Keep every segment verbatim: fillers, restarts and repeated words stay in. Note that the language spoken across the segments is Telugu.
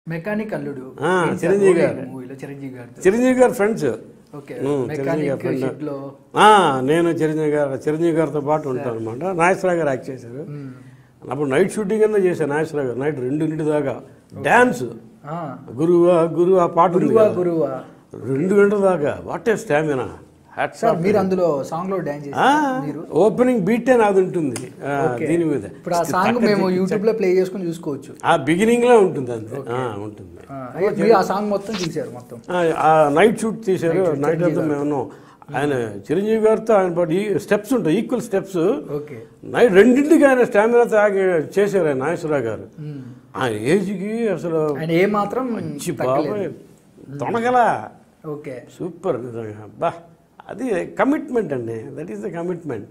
మెకానిక్ అల్లుడు చిరంజీవి గారు మూవీలో చిరంజీవి గారు చిరంజీవి గారు ఫ్రెండ్స్ ఓకే చిరంజీవి గారు ఫ్రెండ్ మెకానిక్ లో నేను చిరంజీవి గారు చిరంజీవి గారితో పాటు ఉంటాను అనమాట. నాగేశ్వరరావు గారు యాక్ట్ చేశారు. అప్పుడు నైట్ షూటింగ్ అన్నా చేశాను. నాగేశ్వరరావు గారు నైట్ రెండింటి దాకా డ్యాన్స్ గురువా గురువు ఆ పాట ఉంది గురువా గురువా రెండు గంటల దాకా వాట్ ఏ స్టామినా. సార్ మీరు అందులో సాంగ్ లో డాన్స్ చేశారు. మీరు ఓపెనింగ్ బీటే నాది ఉంటుంది దీని మీద. ఇప్పుడు ఆ సాంగ్ మేము యూట్యూబ్ లో ప్లే చేసుకుని చూసుకోవచ్చు. ఆ బిగినింగ్ లో ఉంటుంది అంతే ఉంటుంది. మీరు ఆ సాంగ్ మొత్తం తీశారు మొత్తం నైట్ షూట్ తీశారు. నైట్ అంతా మేము ఆయన చిరంజీవి గారితో ఆయన పాటు స్టెప్స్ ఉంటాయి ఈక్వల్ స్టెప్స్. నైట్ రెండింటికి ఆయన స్టామినా తాగి చేశారు ఆయన నాగేశ్వరరావు గారు. ఆయన ఏజ్కి అసలు ఆయన ఏ మాత్రం మంచి బాబాయ్ తొనగల ఓకే సూపర్ నిజంగా బా. అది కమిట్మెంట్ అండి. That is the commitment.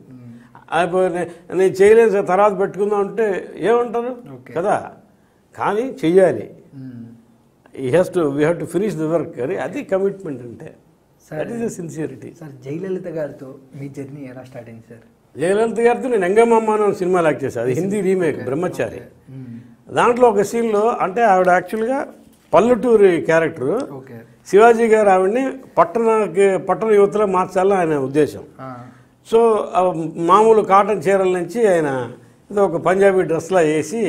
నేను చేయలేదు సార్ తర్వాత పెట్టుకుందాం అంటే ఏమంటారు కదా, కానీ చెయ్యాలి. ఈ has to we have to finish the work అని అది కమిట్మెంట్ అంటే. That is the sincerity. Sir Jayalalithaa గారితో మీ జర్నీ ఎలా స్టార్ట్ అయింది సార్? జయలలిత గారితో నేను ఎంగమ్మ అని సినిమాలు యాక్ట్ చేశాను. అది హిందీ రీమేక్ బ్రహ్మచారి. దాంట్లో ఒక సీన్లో అంటే ఆవిడ యాక్చువల్గా పల్లెటూరి క్యారెక్టరు. శివాజీ గారు ఆవిడని పట్టణకి పట్టణ యువతలో మార్చాలని ఆయన ఉద్దేశం. సో మామూలు కాటన్ చీరల నుంచి ఆయన ఏదో ఒక పంజాబీ డ్రెస్లా వేసి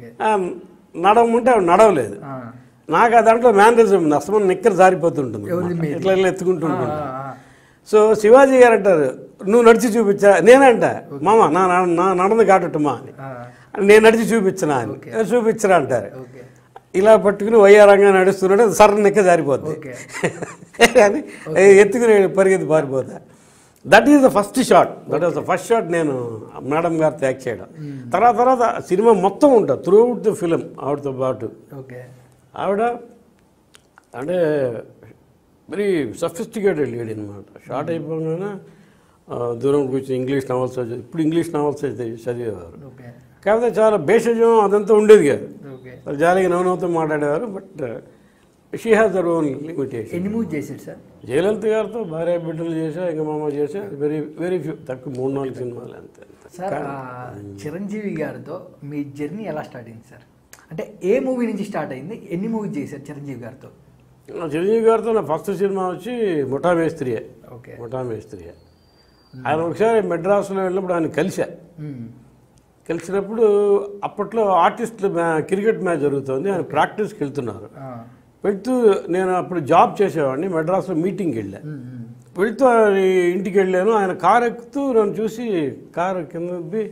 నడవమంటే ఆవిడ నడవలేదు. నాకు ఆ దాంట్లో మేనరిజం ఉంది. అసలు నిక్కర జారిపోతుంటుంది ఇట్లా ఇట్లా ఎత్తుకుంటుంటుంది. సో శివాజీ గారు అంటారు నువ్వు నడిచి చూపించా. నేనంట మామ నా నా నడని కాటట్టుమా అని. నేను నడిచి చూపించనా అని. చూపించరా అంటారు. ఇలా పట్టుకుని వయ్యారంగా నడుస్తున్నాడు సర్ర నిక్క జారిపోద్ది కానీ ఎత్తుకుని పరిగెత్తి పారిపోతా. That is the first shot. That is the first shot నేను మేడం గారితో యాక్ట్ చేయడం. తర్వాత తర్వాత సినిమా మొత్తం ఉంటుంది త్రూ అవుట్ ద ఫిలిం ఆవిడతో పాటు. ఆవిడ అంటే వెరీ సఫిస్టికేటెడ్ లేడీ అనమాట. షార్ట్ అయిపోగానే దూరం కూర్చొని ఇంగ్లీష్ నావల్స్ చదివి ఇప్పుడు ఇంగ్లీష్ నావల్స్ చదివేవారు. కాకపోతే చాలా భేషజం అదంతా ఉండేది కాదు. జాలీగా నవ్వునవ్వుతో మాట్లాడేవారు. But she has their own limitation. ఎన్ని మూవీ చేశారు సార్? జయలలిత గారితో భార్య బిడ్డలు చేసా ఇంకా మామ చేసా వెరీ వెరీ ఫ్యూ తక్కువ మూడు నాలుగు సినిమాలు అంతే. సార్ చిరంజీవి గారితో మీ జర్నీ ఎలా స్టార్ట్ అయింది సార్? అంటే ఏ మూవీ నుంచి స్టార్ట్ అయింది? ఎన్ని మూవీ చేశారు చిరంజీవి గారితో? చిరంజీవి గారితో నా ఫస్ట్ సినిమా వచ్చి ముఠా మేస్త్రియే. ఓకే ముఠా మేస్త్రియే. ఆయన ఒకసారి మెడ్రాస్లో వెళ్ళినప్పుడు ఆయన కలిసా. కలిసినప్పుడు అప్పట్లో ఆర్టిస్టులు క్రికెట్ మ్యాచ్ జరుగుతుంది. ఆయన ప్రాక్టీస్కి వెళ్తున్నారు. వెళ్తూ నేను అప్పుడు జాబ్ చేసేవాడిని. మెడ్రాస్లో మీటింగ్కి వెళ్ళా. వెళ్తూ ఇంటికి వెళ్ళాను. ఆయన కారు ఎక్కుతూ నన్ను చూసి కారు కింద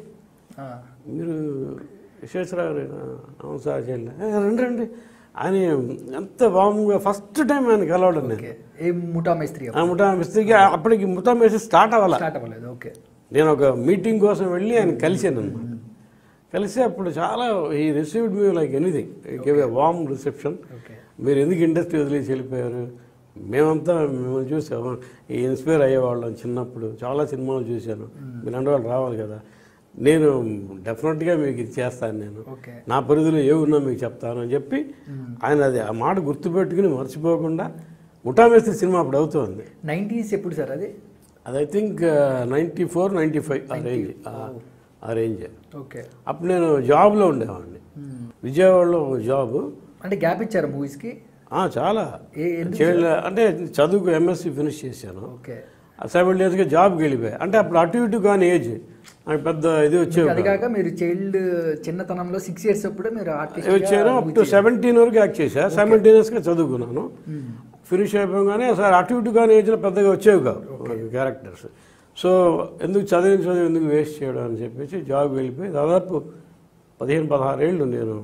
మీరు విశ్వేశ్వరరావు అవును సార్ వెళ్ళా రండి రండి ఆయన ఎంత బాగుగా ఫస్ట్ టైం ఆయన కలవడం నేను. ముఠా మేస్త్రి ముఠా మేస్త్రికి అప్పటికి ముఠా మేస్త్రి స్టార్ట్ అవ్వాలి. స్టార్ట్ అవ్వలేదు. ఓకే నేను ఒక మీటింగ్ కోసం వెళ్ళి ఆయన కలిసాను అనమాట. కలిసి అప్పుడు చాలా ఈ received me like anything give a warm reception. మీరు ఎందుకు ఇండస్ట్రీ వదిలేసి వెళ్ళిపోయారు? మేమంతా మిమ్మల్ని చూసాము ఈ ఇన్స్పైర్ అయ్యేవాళ్ళం. చిన్నప్పుడు చాలా సినిమాలు చూశాను. మీరు అంటే వాళ్ళు రావాలి కదా. నేను డెఫినెట్గా మీకు ఇది చేస్తాను. నేను నా పరిధిలో ఏ ఉన్నా మీకు చెప్తాను అని చెప్పి ఆయన అది ఆ మాట గుర్తుపెట్టుకుని మర్చిపోకుండా ముఠా మేస్త్రి సినిమా అప్పుడు అవుతుంది. నైంటీస్ ఎప్పుడు సార్ అది? అది I think ninety four ninety five ఆ రేంజ్ ఆ రేంజ్. ఓకే అప్పుడు నేను జాబ్లో ఉండేవాడిని విజయవాడలో జాబ్. అంటే గ్యాప్ ఇచ్చారు మూవీస్కి? చాలా అంటే చదువుకు ఎంఎస్సి ఫినిష్ చేశాను. ఓకే సెవెన్ డేస్గా జాబ్కి వెళ్ళిపోయాయి. అంటే అప్పుడు అటు ఇటు కానీ ఏజ్ పెద్ద ఇది వచ్చేది. అది కాక మీరు చైల్డ్ చిన్నతనంలో సిక్స్ ఇయర్స్ అప్పుడు మీరు ఆర్టిస్ట్ వచ్చాను. అప్ టు సెవెంటీన్ వరకు యాక్ట్ చేశా. సెవెంటీన్స్గా చదువుకున్నాను. ఫినిష్ అయిపోగానే సార్ అటు ఇటు కానీ ఏజ్లో పెద్దగా వచ్చేవి కావు క్యారెక్టర్స్. సో ఎందుకు చదివిన చదివి ఎందుకు వేస్ట్ చేయడం అని చెప్పేసి జాబ్కి వెళ్ళిపోయి దాదాపు పదిహేను పదహారు ఏళ్ళు నేను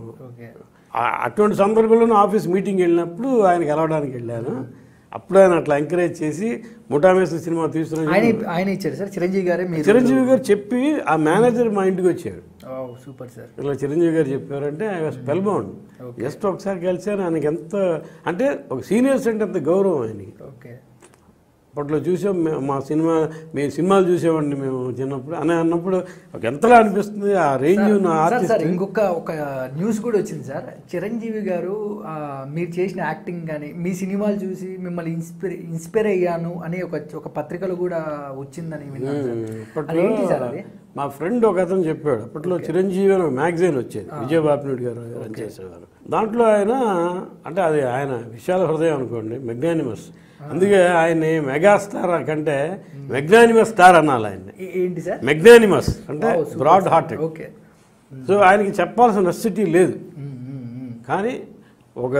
అటువంటి సందర్భంలో ఆఫీస్ మీటింగ్ వెళ్ళినప్పుడు ఆయన కలవడానికి వెళ్ళాను. అప్పుడు ఆయన అట్లా ఎంకరేజ్ చేసి ముఠా మేస్త్రి సినిమా తీసుకుని ఆయన ఇచ్చారు సార్ చిరంజీవి గారే. చిరంజీవి గారు చెప్పి ఆ మేనేజర్ మా ఇంటికి వచ్చాడు. Super sir. ఇలా చిరంజీవి గారు చెప్పారంటే I was spellbound. Just ఒకసారి కలిసాను. ఆయనకి ఎంత అంటే ఒక సీనియర్స్ అంటే అంత గౌరవం ఆయనకి. ఓకే అప్పట్లో చూసాం మా సినిమా మీ సినిమాలు చూసేవాడిని మేము చిన్నప్పుడు అని అన్నప్పుడు ఒక ఎంతలా అనిపిస్తుంది ఆ రేంజ్. సార్ ఇంకొక ఒక న్యూస్ కూడా వచ్చింది సార్. చిరంజీవి గారు మీరు చేసిన యాక్టింగ్ కానీ మీ సినిమాలు చూసి మిమ్మల్ని ఇన్స్పైర్ ఇన్స్పైర్ అయ్యాను అని ఒక ఒక పత్రికలు కూడా వచ్చిందని విన్నాను. మా ఫ్రెండ్ ఒక అతను చెప్పాడు. అప్పట్లో చిరంజీవి అని ఒక మ్యాగజైన్ వచ్చేది విజయబాబు నాయుడు గారు రన్ చేసేవారు. దాంట్లో ఆయన అంటే అది ఆయన విశాల హృదయం అనుకోండి, మెగ్నానిమస్. అందుకే ఆయన్ని మెగాస్టార్ కంటే మెగ్నానిమస్ స్టార్ అనాలి ఆయన్ని. ఏంటి సార్? మెగ్నానిమస్ అంటే బ్రాడ్ హార్టెడ్. ఓకే. సో ఆయనకి చెప్పాల్సిన నెసెసిటీ లేదు, కానీ ఒక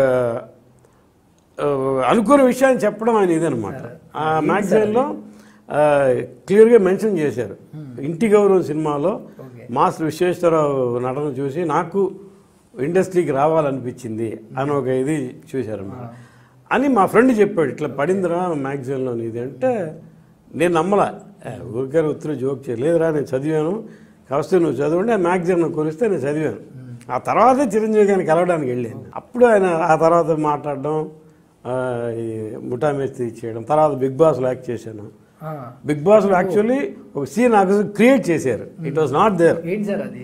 అనుకున్న విషయాన్ని చెప్పడం ఆయన ఇదనమాట. ఆ మ్యాగజైన్లో క్లియర్గా మెన్షన్ చేశారు, ఇంటి గౌరవం సినిమాలో మాస్టర్ విశ్వేశ్వరరావు నటన చూసి నాకు ఇండస్ట్రీకి రావాలనిపించింది అని ఒక ఇది చూశారన్నమాట. అని మా ఫ్రెండ్ చెప్పాడు, ఇట్లా పడిందిరా మ్యాగజైన్లో ఇది అంటే నేను నమ్మలా. ఊరికే ఉత్తరం జోక్ చేయలేదురా, నేను చదివాను, కావస్తే నువ్వు చదవండి, ఆ మ్యాగజైన్ కొలిస్తే నేను చదివాను. ఆ తర్వాతే చిరంజీవి గారిని కలవడానికి వెళ్ళాను. అప్పుడు ఆయన ఆ తర్వాత మాట్లాడడం, ఈ ముఠా మేస్త్రి చేయడం, తర్వాత బిగ్ బాస్లో యాక్ట్ చేశాను. బిగ్ బాస్లో యాక్చువల్లీ ఒక సీన్ నాకు క్రియేట్ చేశారు, ఇట్ వాజ్ నాట్ దేర్. ఏంటి సార్ అది?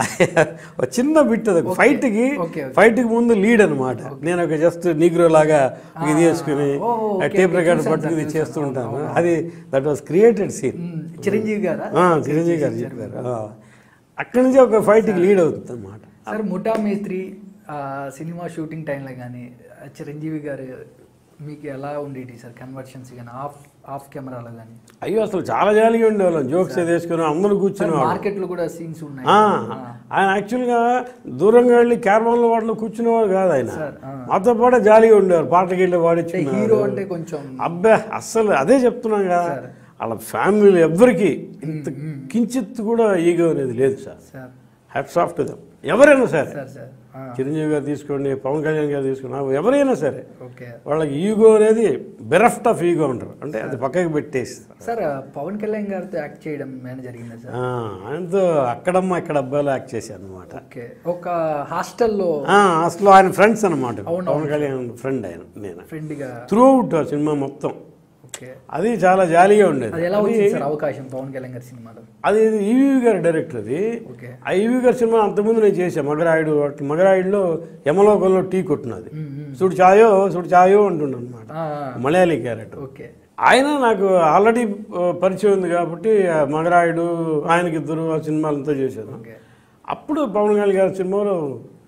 ఒక చిన్న బిట్ అది, ఫైట్కి ఫైట్కి ముందు లీడ్ అనమాట. నేను ఒక జస్ట్ నీగ్రో లాగా ఇది వేసుకుని టేప్ రికార్డ్ పట్టుకుని చేస్తూ ఉంటాను. అది that was created scene. Chiranjeevi గారు చిరంజీవి గారు చెప్పారు. అక్కడి నుంచి ఒక ఫైట్కి లీడ్ అవుతుంది అన్నమాట. సార్ ముఠా మేస్త్రి సినిమా షూటింగ్ టైంలో కానీ చిరంజీవి గారు మీకు ఎలా ఉండేది సార్ కన్వర్షన్స్ కానీ ఆఫ్ ఆఫ్ కెమెరాలో కానీ? అయ్యో అసలు చాలా జాలీగా ఉండేవాళ్ళం, జోక్స్ వేసుకుని అందరూ కూర్చుని. మార్కెట్లో కూడా సీన్స్ ఉన్నాయి. ఆయన యాక్చువల్గా దూరంగా వెళ్ళి క్యారవాన్లో వాటిలో కూర్చునేవాడు కాదు ఆయన, మాతో పాటు జాలీగా ఉండేవారు. పాటకి వెళ్ళి వాడిచ్చి హీరో అంటే కొంచెం అబ్బా అస్సలు అదే చెప్తున్నాం కదా, వాళ్ళ ఫ్యామిలీలో ఎవ్వరికి ఇంత కించిత్ కూడా ఈగో అనేది లేదు sir. Hats off to them. ఎవరైనా సరే, చిరంజీవి గారు తీసుకోండి, పవన్ కళ్యాణ్ గారు తీసుకోండి, ఎవరైనా సరే వాళ్ళకి ఈగో అనేది బెరఫ్ట్ ఆఫ్ ఈగో ఉంటారు, అంటే అది పక్కకి పెట్టేస్తారు. సార్ పవన్ కళ్యాణ్ గారితో యాక్ట్ చేయడం ఏమైనా జరిగిందా సార్? ఆయనతో అక్కడమ్మ ఇక్కడ అబ్బాయిలో యాక్ట్ చేశాను అనమాట. ఒక హాస్టల్లో అసలు ఆయన ఫ్రెండ్స్ అనమాట, పవన్ కళ్యాణ్ ఫ్రెండ్ ఆయన. నేను ఫ్రెండ్గా త్రూ అవుట్ ఆ సినిమా మొత్తం అది చాలా జాలీగా ఉండేది. అవకాశం పవన్ కళ్యాణ్ గారి సినిమాలో అది ఈవీ గారి డైరెక్టర్. అది ఆ ఈవీ గారి సినిమా అంతకుముందు నేను చేశాను, మగరాయుడు. మగరాయుడులో యమలోకంలో టీ కొట్టినది, సుడు చాయో సుడు చాయో అంటుండ అనమాట, మలయాళీ క్యారెక్టర్. ఆయన నాకు ఆల్రెడీ పరిచయం ఉంది కాబట్టి మగరాయుడు ఆయనకి ఇద్దరు ఆ సినిమాలంతా చేశాను. అప్పుడు పవన్ కళ్యాణ్ గారి సినిమాలో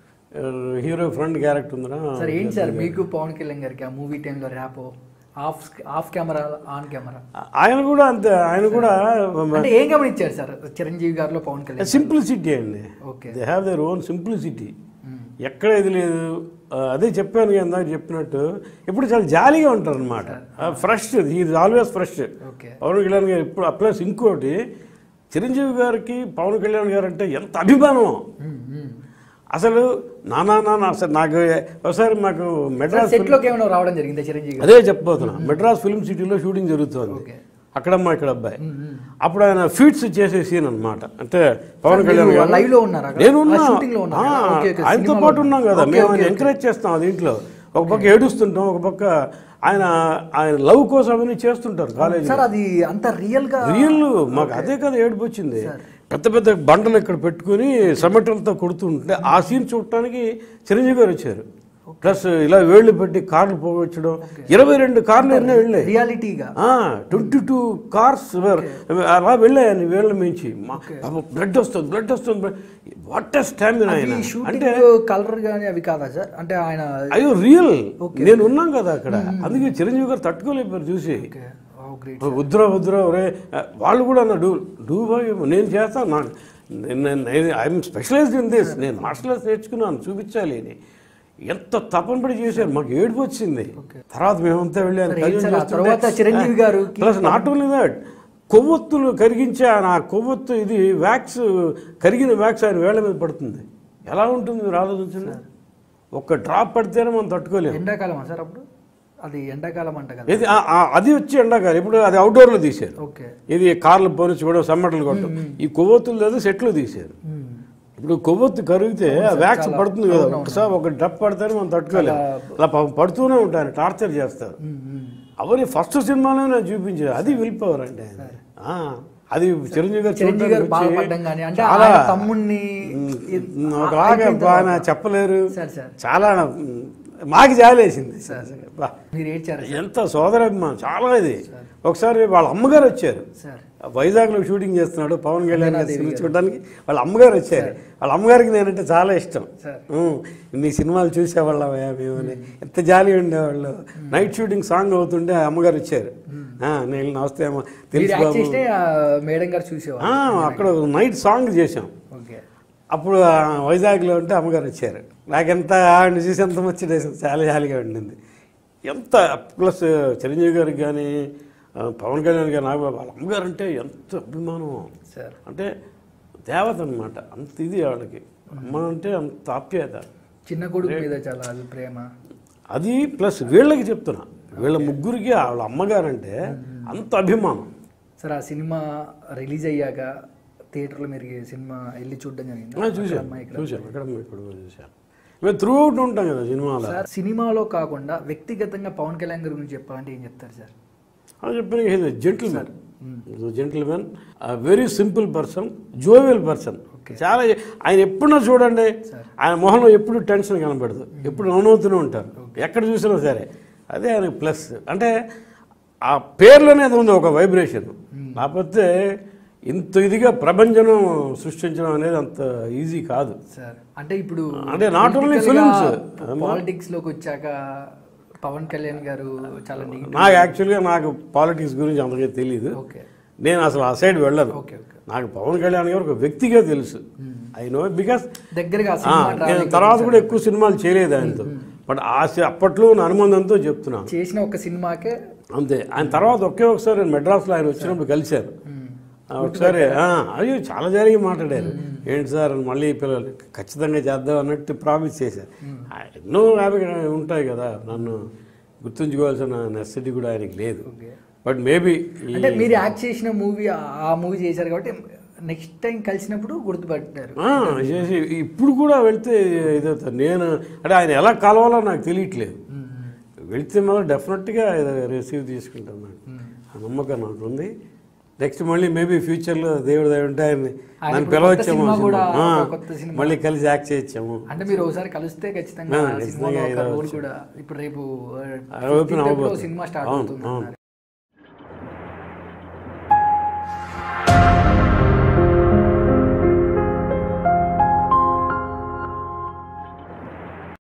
హీరో ఫ్రెండ్ క్యారెక్టర్ ఉందా సార్. ఏంటి సార్ మీకు పవన్ కళ్యాణ్ గారికి ఆ మూవీ టైంలో rapport? Off off camera on camera ఆయన కూడా అంతే. ఆయన కూడా ఏం గమనించారు సార్ చిరంజీవి గారిలో పవన్ కళ్యాణ్? సింప్లిసిటీ అండి, they have their own simplicity. ఎక్కడ ఇది లేదు, అదే చెప్పాను ఇందాక చెప్పినట్టు. ఇప్పుడు చాలా జాలీగా ఉంటారు అనమాట, fresh. Is always fresh Pawan Kalyan గారు. ఇప్పుడు ప్లస్ ఇంకోటి, చిరంజీవి గారికి పవన్ కళ్యాణ్ గారు అంటే ఎంత అభిమానం అసలు. నానా నాన్న అసలు నాకు ఒకసారి మాకు మెడ్రాస్ రావడం జరిగింది చిరంజీవి, అదే చెప్పబోతున్నా. మెడ్రాస్ ఫిల్మ్ సిటీలో షూటింగ్ జరుగుతుంది, అక్కడమ్మా ఇక్కడ అబ్బాయి. అప్పుడు ఆయన ఫీట్స్ చేసే సీన్ అనమాట. అంటే పవన్ కళ్యాణ్ గారు నేను ఉన్నా, ఆయనతో పాటు ఉన్నాం కదా, మేము ఆయన ఎంకరేజ్ చేస్తాం. అది ఇంట్లో ఒక పక్క ఏడుస్తుంటాం, ఒక పక్క ఆయన ఆయన లవ్ కోసం అవన్నీ చేస్తుంటారు కాలేజ్. అది అంత రియల్ గా రియల్ మాకు అదే కదా ఏడుపు వచ్చింది. పెద్ద పెద్ద బండలు ఇక్కడ పెట్టుకుని సమెటలతో కొడుతుంటే ఆ సీన్ చూడటానికి చిరంజీవి గారు వచ్చారు. ప్లస్ ఇలా వేళ్ళు పెట్టి కార్లు పోగొచ్చడం, ఇరవై రెండు కార్లు ఎన్నో వెళ్ళాయి రియాలిటీగా, ట్వంటీ టూ కార్స్ అలా వెళ్ళాయని వేళ్ళ మించి. బ్లడ్ వస్తుంది బ్లడ్ వస్తుంది వాట్ ఎ స్టామినా ఆయన. అంటే కలర్ కానీ అవి కాదా సార్? అంటే ఆయన అయ్యో రియల్, నేను ఉన్నాం కదా అక్కడ, అందుకే చిరంజీవి గారు తట్టుకోలేపారు చూసి. వద్దురా వద్దురా ఒరే, వాళ్ళు కూడా అన్న డూ డూ బాయ్ నేను చేస్తాను, నాకు ఐఎమ్ స్పెషలైజ్డ్ ఇన్ దిస్, నేను మార్షల్ ఆర్ట్స్ నేర్చుకున్నాను చూపించాలి అని ఎంత తపన పడి చేశారు. మాకు ఏడుపు వచ్చింది. తర్వాత మేమంతా వెళ్ళాను చిరంజీవి గారు. ప్లస్ నాట్ ఓన్లీ దట్, కొవ్వొత్తులు కరిగించే ఆ కొవ్వొత్తు ఇది వ్యాక్స్, కరిగిన వ్యాక్స్ ఆయన వేళ్ల మీద పడుతుంది. ఎలా ఉంటుంది మీరు ఆలోచించండి. ఒక్క డ్రాప్ పడితేనే మనం తట్టుకోలేము. ఎండాకాలం సార్ అప్పుడు, అది ఎండాకాలం అంట కదా. ఇది అది వచ్చి ఎండాకాలం. ఇప్పుడు అది అవుట్డోర్లో తీశారు, ఇది కార్లు పోనిచ్చుకోవడం, సమ్మటలు కొట్టడం. ఈ కొవ్వొత్తులు లేదు సెట్లు తీశారు. ఇప్పుడు కొవ్వొత్తు కరిగితే ఆ వ్యాక్స్ పడుతుంది కదా, ఒకసారి ఒక డ్రప్ పడితేనే మనం తట్టుకోలేము. అలా పడుతూనే ఉంటారు, టార్చర్ చేస్తారు. అవన్నీ ఫస్ట్ సినిమాలో నేను చూపించారు. అది విల్ పవర్ అంటే అది చిరంజీవి గారు చాలా తమ్ముడిని ఒకలాగా ఆయన చెప్పలేరు. చాలా మాకు జాలేసింది బా మీరు ఏడ్చారు ఎంత సోదరాభిమానం చాలా ఇది. ఒకసారి వాళ్ళ అమ్మగారు వచ్చారు, సార్ వైజాగ్లో షూటింగ్ చేస్తున్నాడు పవన్ కళ్యాణ్ గారి సినిమా చూడడానికి. వాళ్ళ అమ్మగారు వచ్చారు. వాళ్ళ అమ్మగారికి నేనంటే చాలా ఇష్టం. ఉం, నీ సినిమాలు చూసేవాళ్ళం మేమని ఎంత జాలి ఉండేవాళ్ళు. నైట్ షూటింగ్ సాంగ్ అవుతుంటే ఆ అమ్మగారు వచ్చారు. నేను నమస్తే అమ్మ తెలుసు బాబు. మేడం గారు చూసేవాళ్ళు. అక్కడ నైట్ సాంగ్ చేసాం. అప్పుడు వైజాగ్లో ఉంటే అమ్మగారు వచ్చారు. నాకెంత ఆవిడని చూసి ఎంత ముచ్చటేసింది, చాలా జాలిగా ఉండింది. ఎంత ప్లస్ చిరంజీవి గారికి కానీ పవన్ కళ్యాణ్ గారు నాకు వాళ్ళ అమ్మగారు అంటే ఎంత అభిమానం సార్. అంటే దేవత అనమాట. అంత ఇది వాళ్ళకి అమ్మ అంటే అంత ఆప్యాయత. చిన్న కొడుకు మీద చాలా అది ప్రేమ. అది ప్లస్ వీళ్ళకి చెప్తున్నా, వీళ్ళ ముగ్గురికి వాళ్ళ అమ్మగారు అంటే అంత అభిమానం. సార్ ఆ సినిమా రిలీజ్ అయ్యాక థియేటర్లో మీరు సినిమా వెళ్ళి చూడడం జరిగింది? చూసాను చూసాను అక్కడ ఇప్పుడు చూసాను. మేము త్రూ అవుట్ ఉంటాం కదా సినిమాలో. సార్ సినిమాలో కాకుండా వ్యక్తిగతంగా పవన్ కళ్యాణ్ గారి గురించి చెప్పాలంటే ఏం చెప్తారు సార్? అని చెప్పిన gentlemen, gentlemen, very simple person, jovial person. చాలా ఆయన ఎప్పుడన్నా చూడండి ఆయన మొహంలో ఎప్పుడు టెన్షన్ కనబడదు, ఎప్పుడు నవ్వుతూనే ఉంటారు ఎక్కడ చూసినా సరే. అదే ఆయన ప్లస్. అంటే ఆ పేర్లోనే అది ఉంది ఒక వైబ్రేషన్. కాకపోతే ఇంత ఇదిగా ప్రపంచం సృష్టించడం అనేది అంత ఈజీ కాదు సార్. అంటే ఇప్పుడు అంటే నాట్ ఓన్లీ ఫిలిమ్స్, పాలిటిక్స్ లోకి వచ్చాక పవన్ కళ్యాణ్ గారు చాలా నాకు యాక్చువల్గా నాకు పాలిటిక్స్ గురించి అంతగా తెలియదు. నేను అసలు ఆ సైడ్ వెళ్ళను. నాకు పవన్ కళ్యాణ్ గారు ఒక వ్యక్తిగా తెలుసు. ఐ నో బికాస్ దగ్గరగా తర్వాత కూడా ఎక్కువ సినిమాలు చేయలేదు ఆయనతో. బట్ ఆ అప్పట్లో నా అనుబంధంతో చెప్తున్నాను. చేసిన ఒక సినిమాకే అంతే. ఆయన తర్వాత ఒకే ఒకసారి నేను మెడ్రాస్లో ఆయన వచ్చినప్పుడు కలిశారు. ఒకసారి అయ్యో చాలా జరిగి మాట్లాడారు. ఏంటి సార్ మళ్ళీ పిల్లలు ఖచ్చితంగా చేద్దాం అన్నట్టు ప్రామిస్ చేశారు. ఎన్నో హ్యాపీగా ఉంటాయి కదా, నన్ను గుర్తుంచుకోవాల్సిన నెసెసిటీ కూడా ఆయనకి లేదు. బట్ మేబీ అంటే మీరు యాక్ట్ చేసిన మూవీ ఆ మూవీ చేశారు కాబట్టి నెక్స్ట్ టైం కలిసినప్పుడు గుర్తుపట్టారు. చేసి ఇప్పుడు కూడా వెళ్తే ఇదవుతారు. నేను అంటే ఆయన ఎలా కలవాలో నాకు తెలియట్లేదు. వెళ్తే మళ్ళీ డెఫినెట్గా రిసీవ్ తీసుకుంటాను. ఆ నమ్మకం నాకు ఉంది. నెక్స్ట్ మళ్ళీ మేబీ ఫ్యూచర్లో దేవుడు దయ ఉంటే ఆయన్ని నన్ను పిలవచ్చాము, మళ్ళీ కలిసి యాక్ట్ చేయొచ్చాము. అంటే మీరు ఒకసారి కలిస్తే ఖచ్చితంగా ఇప్పుడు రేపు సినిమా స్టార్ట్ అవుతుంది.